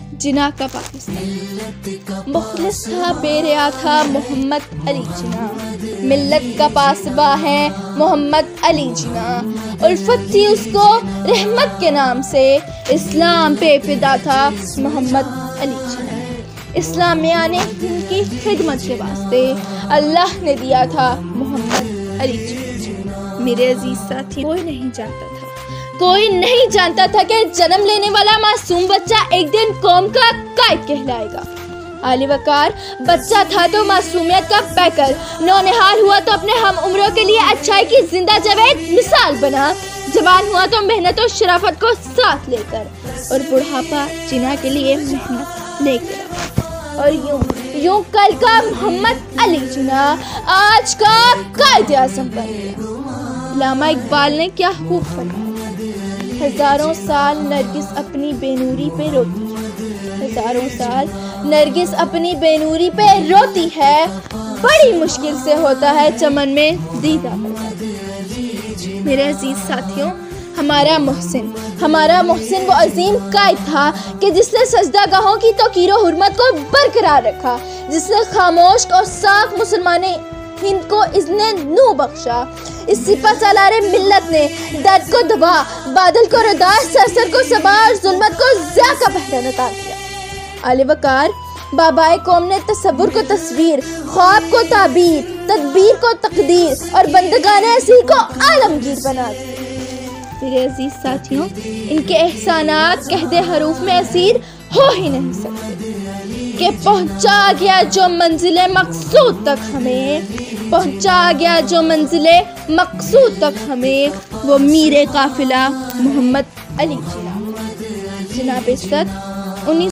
जिन्ना का पाकिस्तान। मुखलिस था बेरिया था मोहम्मद अली जिन्ना, मिल्लत का पासबा है मोहम्मद अली जिन्ना। उल्फत थी उसको रहमत के नाम से, इस्लाम पे फिदा था मोहम्मद अली जिन्ना। इस्लाम में आने की खिदमत के वास्ते अल्लाह ने दिया था मोहम्मद अली जिन्ना। मेरे अजीज साथी, कोई नहीं जानता था कि जन्म लेने वाला मासूम बच्चा एक दिन कौम का कायद कहलाएगा। आली वकार बच्चा था तो मासूमियत का पैकर, नौनिहाल हुआ तो अपने हम उम्रों के लिए अच्छाई की जिंदा जावेद मिसाल बना, जवान हुआ तो मेहनत और शराफत को साथ लेकर, और बुढ़ापा जिन्ना के लिए मेहनत लेकर। और यूं कल का मोहम्मद अली जिन्ना आज का कायद-ए-आज़म बन गया। अल्लामा इकबाल ने क्या खूब फरमाया, हजारों साल नरगिस अपनी बेनूरी पे रोती है, हजारों साल नरगिस अपनी बेनूरी पे रोती है, बड़ी मुश्किल से होता है चमन में दीदा पैदा। मेरे अजीज साथियों, हमारा मोहसिन वो अजीम कायद था कि जिसने सजदागाहों की तौकीर और हुर्मत को बरकरार रखा, जिसने खामोश और साख मुसलमाने हिंद को इज़्ने नू बख्शा। इस सिपा सालारे मिल्लत ने दर्द को दबा, बादल को रदा, सरसर को सबा और जुल्मत को ज़िया का पहरा अता किया। आले वकार बाबाए कौम ने तसव्वुर को तस्वीर, ख्वाब को ताबीर, तदबीर को तकदीर और बंदगाने असीर को आलमगीर बना दिया। मेरे अजीज साथियों, इनके एहसानात कहदे हरूफ में असीर हो ही नहीं सकते कि पहुंचा गया जो मंजिले मकसूद तक हमें, पहुंचा गया जो मंजिले मकसूद तक हमें, वो मीरे काफिला मोहम्मद अली जिन्ना। जनाब इज़्ज़त 19